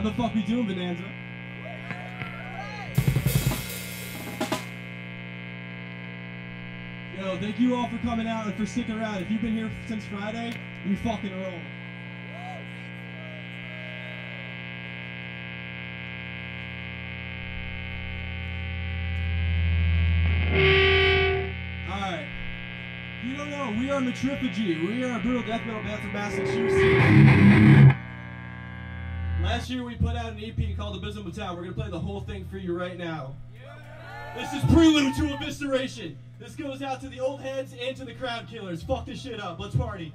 the fuck we doing, Bonanza? Yo, thank you all for coming out and for sticking around. If you've been here since Friday, you fucking roll. Alright. You don't know, we are Matriphagy. We are a brutal death metal band from Massachusetts. Last year we put out an EP called Abysmal Town. We're going to play the whole thing for you right now. This is prelude to Evisceration. This goes out to the old heads and to the crowd killers. Fuck this shit up. Let's party.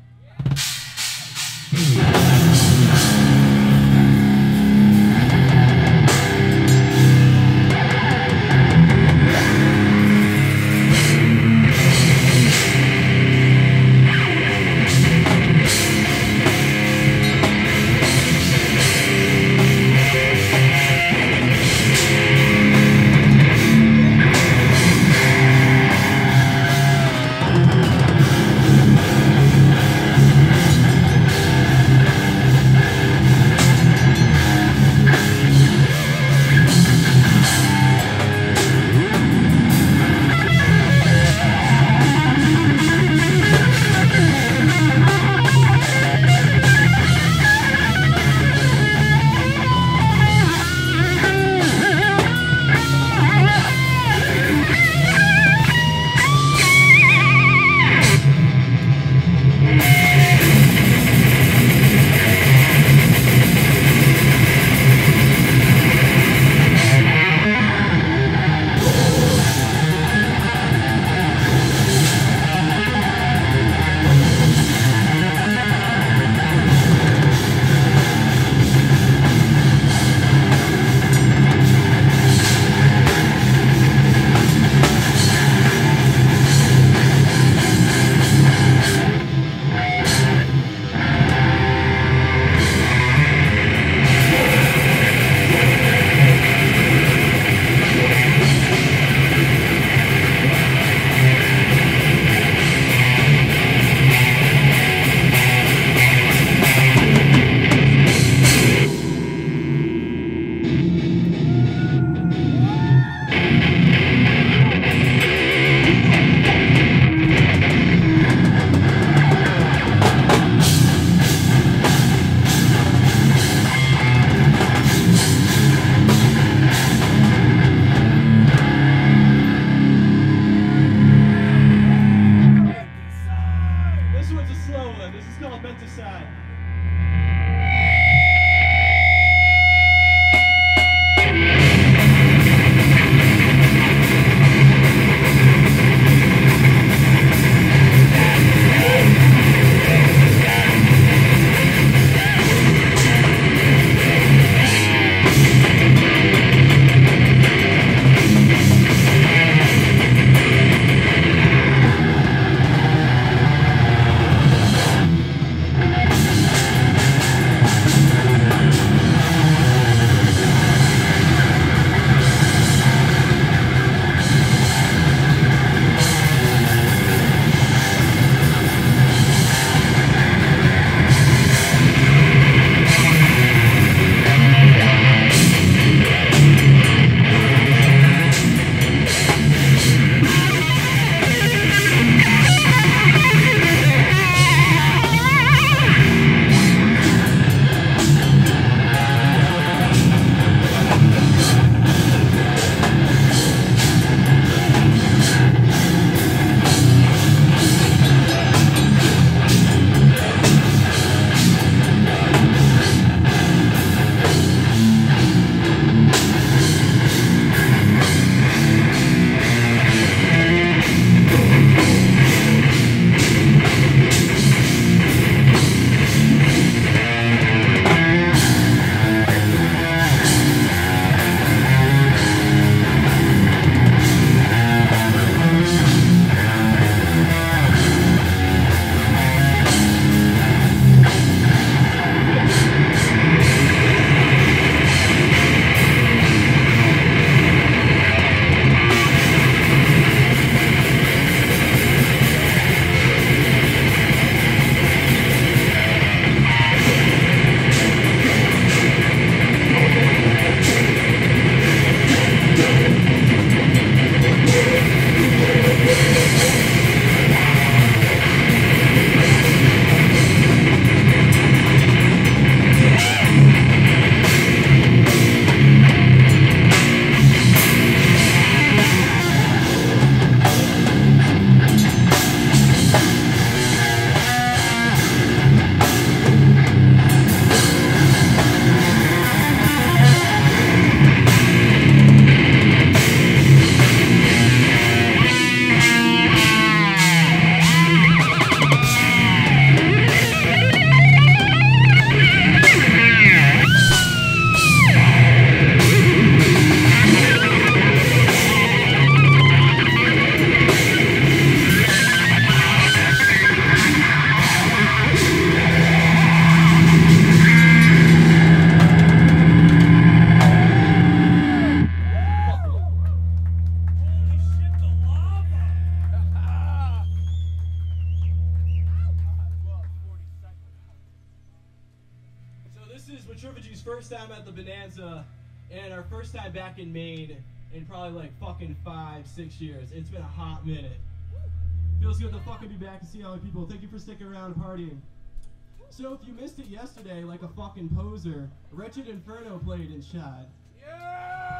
Matriphagy's first time at the Bonanza, and our first time back in Maine in probably like fucking 5-6 years. It's been a hot minute. Feels good to fucking be back and see all the people. Thank you for sticking around and partying. So if you missed it yesterday like a fucking poser, Wretched Inferno played in Shad. Yeah!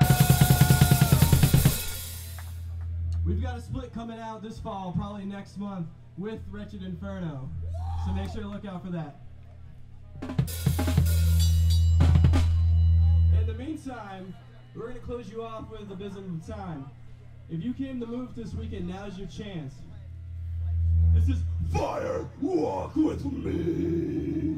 We've got a split coming out this fall, probably next month, with Wretched Inferno. So make sure to look out for that. In the meantime, we're going to close you off with the Abysm of Time. If you came to move this weekend, now's your chance. This is Fire Walk With Me.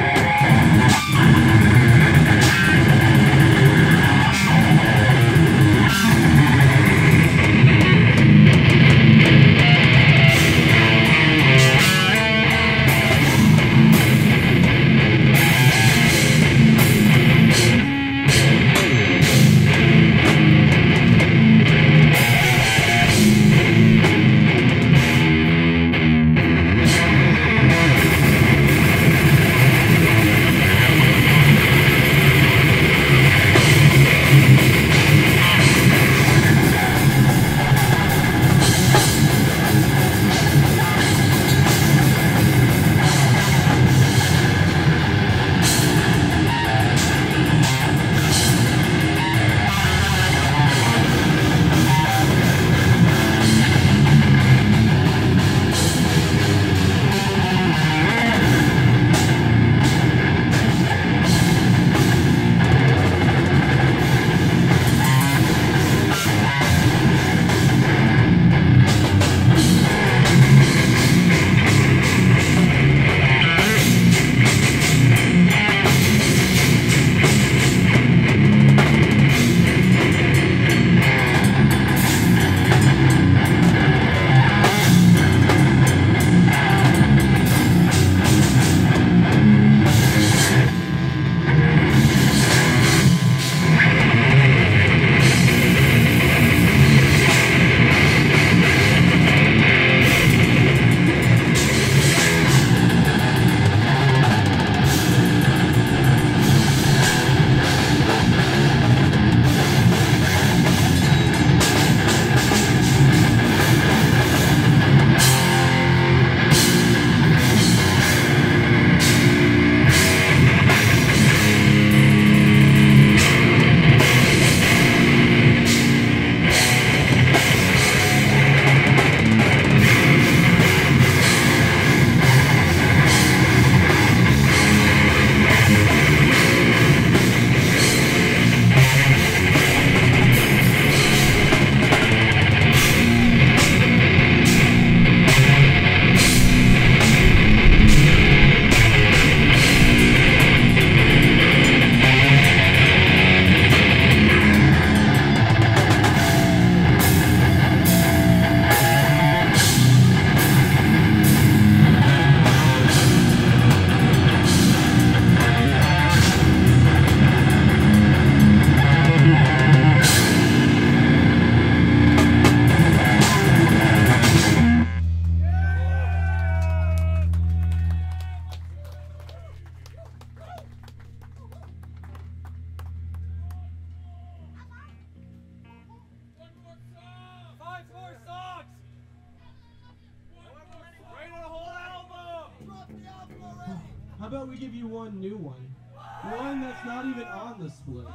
How about we give you one new one? One that's not even on the split.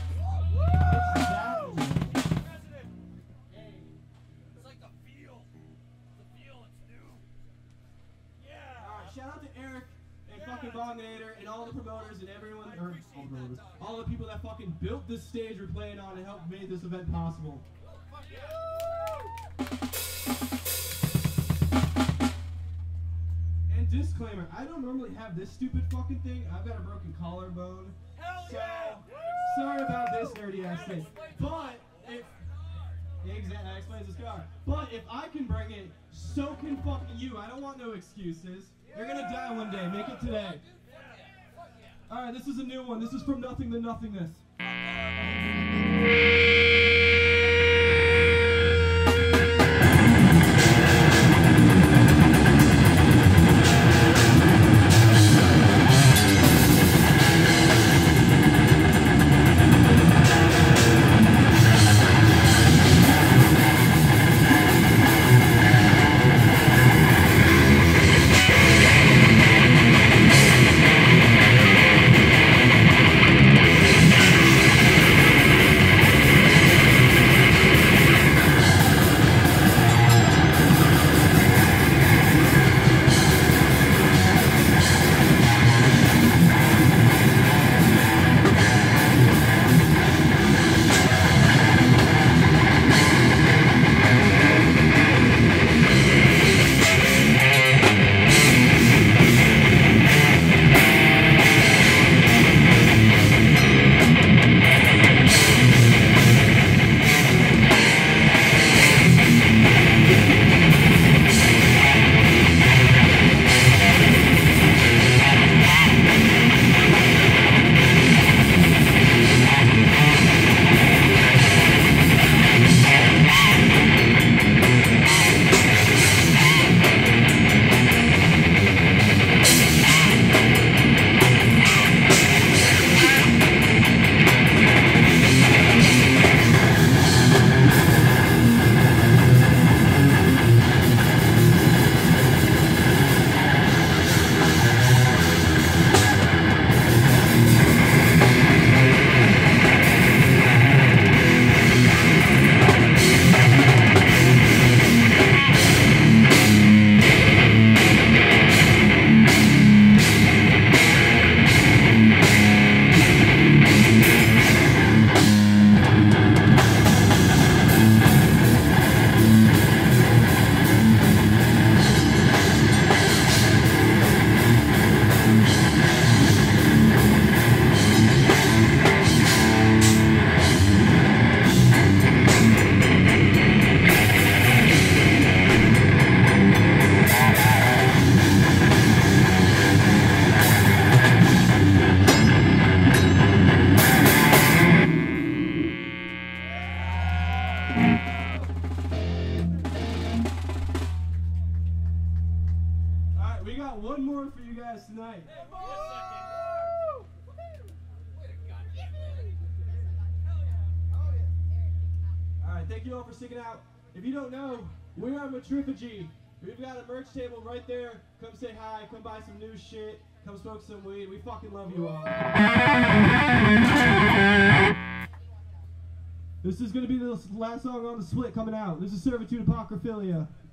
It's that one. Hey, it's like the feel. The feel, it's new. Yeah. Alright, shout out to Eric and fucking Bognator and all the promoters and everyone, or all the people that fucking built this stage we're playing on and helped make this event possible. And disclaimer, I don't normally have this stupid fucking thing. I've got a broken collarbone. So, sorry about this nerdy ass thing. But, if... Exactly, that explains the scar. But if I can bring it, so can fucking you. I don't want no excuses. You're gonna die one day. Make it today. Alright, this is a new one. This is From Nothing to Nothingness. got one more for you guys tonight. Hey, wait a second. Wait a goddamn minute. All right, thank you all for sticking out. If you don't know, we are Matriphagy. We've got a merch table right there. Come say hi. Come buy some new shit. Come smoke some weed. We fucking love you all. This is going to be the last song on the split coming out. This is Servitude Apocryphilia.